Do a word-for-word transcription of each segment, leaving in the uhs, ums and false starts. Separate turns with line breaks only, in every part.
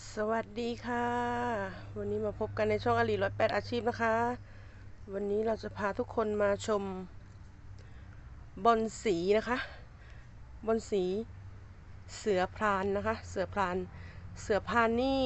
สวัสดีค่ะวันนี้มาพบกันในช่องอลีร้อยแปดอาชีพนะคะวันนี้เราจะพาทุกคนมาชมบอลสีนะคะบอลสีเสือพรานนะคะเสือพรานเสือพรานนี่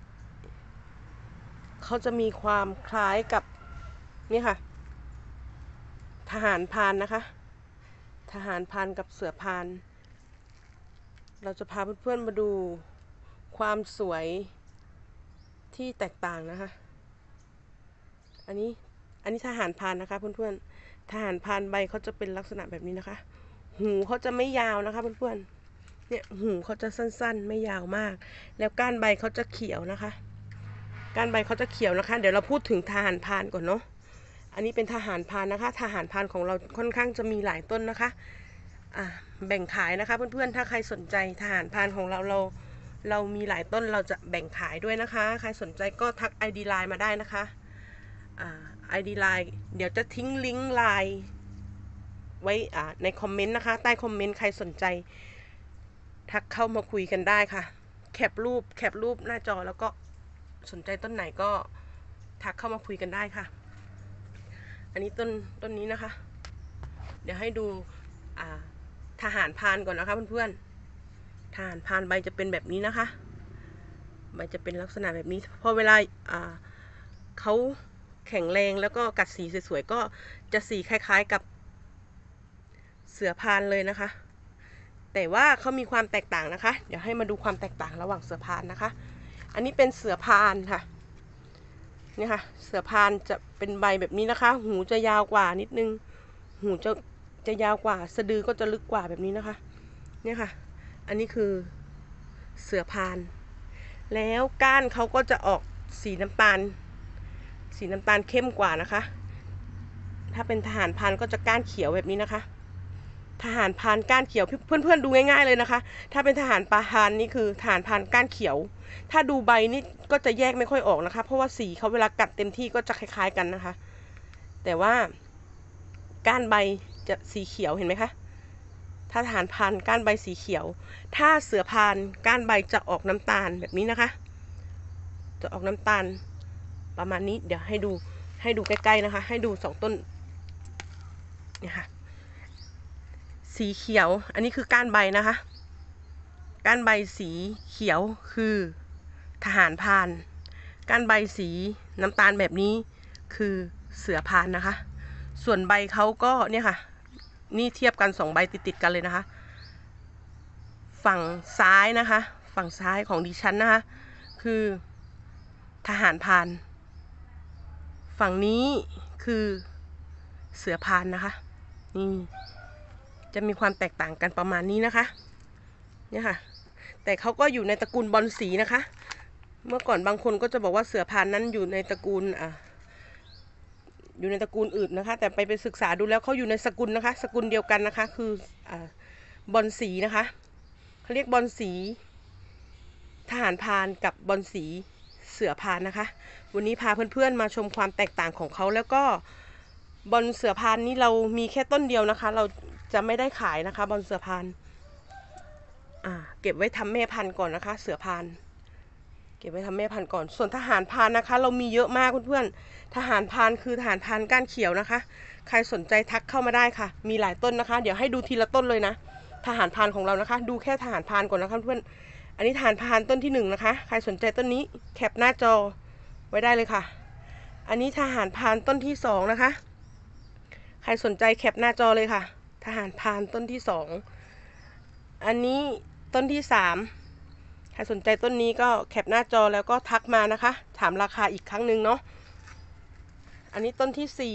เขาจะมีความคล้ายกับนี่ค่ะทหารพรานนะคะทหารพรานกับเสือพรานเราจะพาเพื่อนๆมาดูความสวยที่แตกต่างนะคะอันนี้อันนี้ทหารพรานนะคะเพื่อนๆทหารพรานใบเขาจะเป็นลักษณะแบบนี้นะคะหูเขาจะไม่ยาวนะคะเพื่อนๆเนี่ยหูเขาจะสั้นๆไม่ยาวมากแล้วก้านใบเขาจะเขียวนะคะก้านใบเขาจะเขียวนะคะเดี๋ยวเราพูดถึงทหารพรานก่อนเนาะอันนี้เป็นทหารพรานนะคะทหารพรานของเราค่อนข้างจะมีหลายต้นนะคะอ่าแบ่งขายนะคะเพื่อนๆถ้าใครสนใจทหารพรานของเราเราเรามีหลายต้นเราจะแบ่งขายด้วยนะคะใครสนใจก็ทัก ไอ ดี ไลน์มาได้นะคะไอดีไลน์เดี๋ยวจะทิ้งลิงก์ไลน์ไว้ในคอมเมนต์นะคะใต้คอมเมนต์ใครสนใจทักเข้ามาคุยกันได้ค่ะแคปรูปแคปรูปหน้าจอแล้วก็สนใจต้นไหนก็ทักเข้ามาคุยกันได้ค่ะอันนี้ต้นต้นนี้นะคะเดี๋ยวให้ดูทหารพรานก่อนนะคะเพื่อนๆทหารพรานใบจะเป็นแบบนี้นะคะใบจะเป็นลักษณะแบบนี้พอเวลาเขาแข็งแรงแล้วก็กัดสีสวยๆก็จะสีคล้ายๆกับเสือพรานเลยนะคะแต่ว่าเขามีความแตกต่างนะคะเดี๋ยวให้มาดูความแตกต่างระหว่างเสือพรานนะคะอันนี้เป็นเสือพรานค่ะนี่ค่ะเสือพรานจะเป็นใบแบบนี้นะคะหูจะยาวกว่านิดนึงหูจะจะยาวกว่าสะดือก็จะลึกกว่าแบบนี้นะคะเนี่ยค่ะอันนี้คือเสือพรานแล้วก้านเขาก็จะออกสีน้ำตาลสีน้ำตาลเข้มกว่านะคะถ้าเป็นทหารพรานก็จะก้านเขียวแบบนี้นะคะทหารพรานก้านเขียวเพื่อนๆดูง่ายๆเลยนะคะถ้าเป็นทหารพรานนี่คือทหารพรานก้านเขียวถ้าดูใบนี่ก็จะแยกไม่ค่อยออกนะคะเพราะว่าสีเขาเวลากัดเต็มที่ก็จะคล้ายๆกันนะคะแต่ว่าก้านใบจะสีเขียวเห็นไหมคะถ้าทหารพรานก้านใบสีเขียวถ้าเสือพรานก้านใบจะออกน้ำตาลแบบนี้นะคะจะออกน้ำตาลประมาณนี้เดี๋ยวให้ดูให้ดูใกล้ๆนะคะให้ดูสองต้นนี่ค่ะสีเขียวอันนี้คือก้านใบนะคะก้านใบสีเขียวคือทหารพรานก้านใบสีน้ำตาลแบบนี้คือเสือพรานนะคะส่วนใบเขาก็เนี่ยค่ะนี่เทียบกันสองใบติดๆกันเลยนะคะฝั่งซ้ายนะคะฝั่งซ้ายของดิฉันนะคะคือทหารพรานฝั่งนี้คือเสือพรานนะคะนี่จะมีความแตกต่างกันประมาณนี้นะคะเนี่ยค่ะแต่เขาก็อยู่ในตระกูลบอลสีนะคะเมื่อก่อนบางคนก็จะบอกว่าเสือพรานนั้นอยู่ในตระกูลอ่าอยู่ในตระกูลอื่นนะคะแต่ไปไปศึกษาดูแล้วเขาอยู่ในสกุลนะคะสกุลเดียวกันนะคะคืออ่าบอลสีนะคะเขาเรียกบอลสีทหารพรานกับบอลสีเสือพรานนะคะวันนี้พาเพื่อนๆมาชมความแตกต่างของเขาแล้วก็บอลเสือพรานนี้เรามีแค่ต้นเดียวนะคะเราจะไม่ได้ขายนะคะบอลเสือพรานอ่าเก็บไว้ทำแม่พันธุ์ก่อนนะคะเสือพรานเก็บไว้ทำแม่พันธุ์ก่อนส่วนทหารพรานนะคะเรามีเยอะมากเพื่อนๆทหารพรานคือทหารพรานก้านเขียวนะคะใครสนใจทักเข้ามาได้ค่ะมีหลายต้นนะคะเดี๋ยวให้ดูทีละต้นเลยนะทหารพรานของเรานะคะดูแค่ทหารพรานก่อนนะคะเพื่อนอันนี้ทหารพรานต้นที่หนึ่งนะคะใครสนใจต้นนี้แคปหน้าจอไว้ได้เลยค่ะอันนี้ทหารพรานต้นที่สองนะคะใครสนใจแคปหน้าจอเลยค่ะทหารพรานต้นที่สองอันนี้ต้นที่สามใครสนใจต้นนี้ก็แคปหน้าจอแล้วก็ทักมานะคะถามราคาอีกครั้งหนึ่งเนาะอันนี้ต้นที่สี่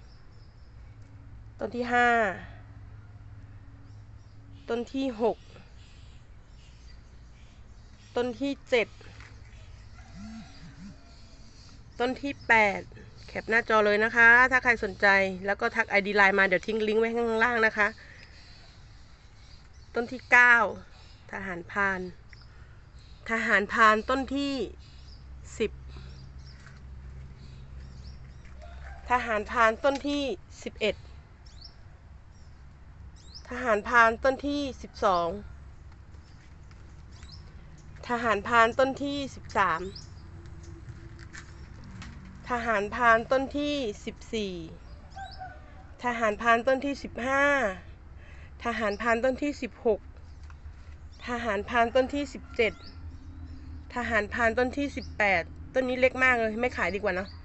ต้นที่ห้าต้นที่หกต้นที่เจ็ดต้นที่แปดแคปหน้าจอเลยนะคะถ้าใครสนใจแล้วก็ทัก ไอ ดี ไลน์มาเดี๋ยวทิ้งลิงก์ไว้ข้างล่างนะคะต้นที่เก้าทหารพรานทหารพรานต้นที่สิบทหารพรานต้นที่สิบเอ็ดทหารพรานต้นที่สิบสองททหารพรานต้นที่สิบสามทหารพรานต้นที่สิบสี่ทหารพรานต้นที่สิบห้าทหารพรานต้นที่สิบหกทหารพรานต้นที่สิบเจ็ดทหารพรานต้นที่สิบแปดต้นนี้เล็กมากเลยไม่ขายดีกว่าเนาะ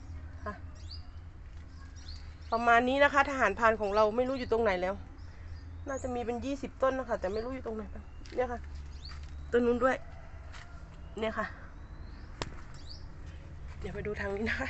ประมาณนี้นะคะทหารพรานของเราไม่รู้อยู่ตรงไหนแล้วน่าจะมีเป็นยี่สิบต้นนะคะแต่ไม่รู้อยู่ตรงไหนเนี่ยค่ะต้นนู้นด้วยเนี่ยค่ะเดี๋ยวไปดูทางนี้นะคะ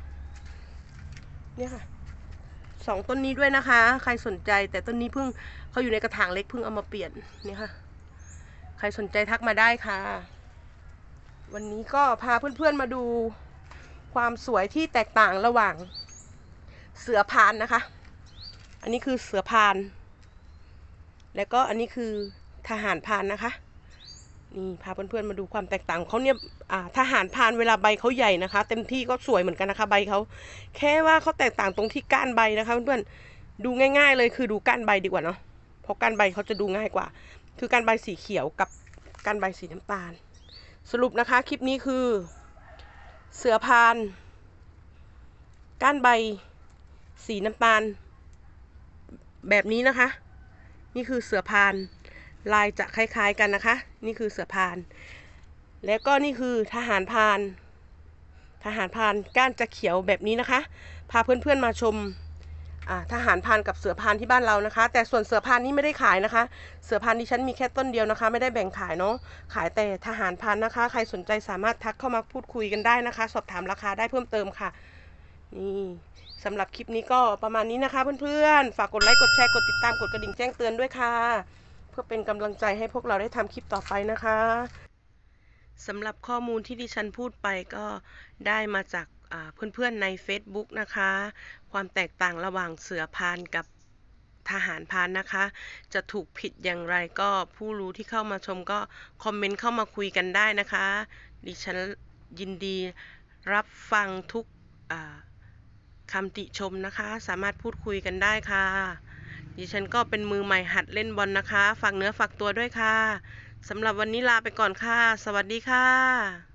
เนี่ยค่ะสองต้นนี้ด้วยนะคะใครสนใจแต่ต้นนี้เพิ่งเขาอยู่ในกระถางเล็กเพิ่งเอามาเปลี่ยนเนี่ยค่ะใครสนใจทักมาได้ค่ะวันนี้ก็พาเพื่อนๆมาดูความสวยที่แตกต่างระหว่างเสือพานนะคะอันนี้คือเสือพานแล้วก็อันนี้คือทหารพานนะคะนี่พาเพื่อนๆมาดูความแตกต่างเขาเนี่ยทหารพานเวลาใบเขาใหญ่นะคะเต็มที่ก็สวยเหมือนกันนะคะใบเขาแค่ว่าเขาแตกต่างตรงที่ก้านใบนะคะเพื่อนๆดูง่ายๆเลยคือดูก้านใบดีกว่าเนาะเพราะก้านใบเขาจะดูง่ายกว่าคือก้านใบสีเขียวกับก้านใบสีน้ำตาลสรุปนะคะคลิปนี้คือเสือพานก้านใบสีน้ำตาลแบบนี้นะคะนี่คือเสือพานลายจะคล้ายๆกันนะคะนี่คือเสือพานแล้วก็นี่คือทหารพานทหารพานก้านจะเขียวแบบนี้นะคะพาเพื่อนๆมาชมทหารพานกับเสือพานที่บ้านเรานะคะแต่ส่วนเสือพานนี้ไม่ได้ขายนะคะเสือพานดิฉันมีแค่ต้นเดียวนะคะไม่ได้แบ่งขายเนาะขายแต่ทหารพานนะคะใครสนใจสามารถทักเข้ามาพูดคุยกันได้นะคะสอบถามราคาได้เพิ่มเติมค่ะนี่สำหรับคลิปนี้ก็ประมาณนี้นะคะเพื่อนๆฝากกดไลค์กดแชร์กดติดตามกดกระดิ่งแจ้งเตือนด้วยค่ะเพื่อเป็นกำลังใจให้พวกเราได้ทำคลิปต่อไปนะคะสำหรับข้อมูลที่ดิฉันพูดไปก็ได้มาจากเพื่อนๆใน Facebook นะคะความแตกต่างระหว่างเสือพานกับทหารพานนะคะจะถูกผิดอย่างไรก็ผู้รู้ที่เข้ามาชมก็คอมเมนต์เข้ามาคุยกันได้นะคะดิฉันยินดีรับฟังทุกคำติชมนะคะสามารถพูดคุยกันได้ค่ะดิฉันก็เป็นมือใหม่หัดเล่นบอลนะคะฝากเนื้อฝากตัวด้วยค่ะสำหรับวันนี้ลาไปก่อนค่ะสวัสดีค่ะ